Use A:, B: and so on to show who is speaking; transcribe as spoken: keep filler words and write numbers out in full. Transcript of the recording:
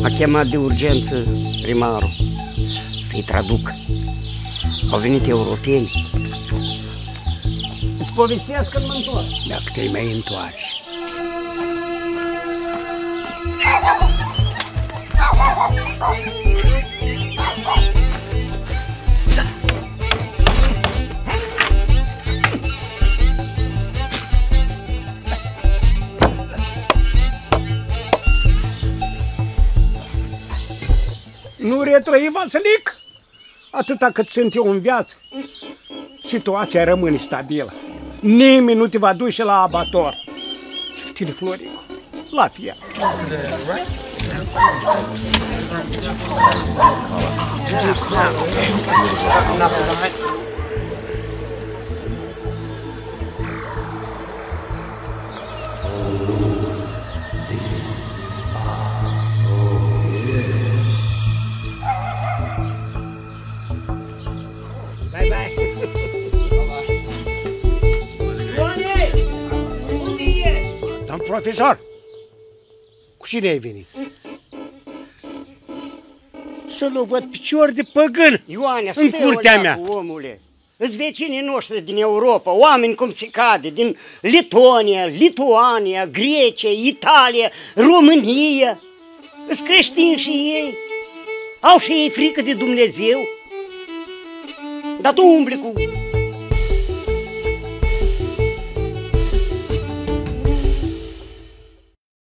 A: M-a chemat de urgență primarul să-i traduc. Au venit europeni. Îți povestesc când mă întorc.
B: Dacă te-ai mai întoarce. Nu retrăi, Vasilic? Atâta cât sunt eu în viață, situația rămâne stabilă. Nimeni nu te va duce la abator. Și pe tine, Florico, la fiat.
A: Bye, bye. Ioane! Unde e?
B: Domn profesor, cu cine ai venit? Să nu văd picior de păgân
A: Ioane,
B: în
A: stai
B: curtea
A: o
B: mea.
A: leacă, omule. Îți vecinii noștri din Europa, oameni cum se cade, din Letonia, Lituania, Grecia, Italia, România. Îți creștini și ei. Au și ei frică de Dumnezeu. Dar tu umbli cu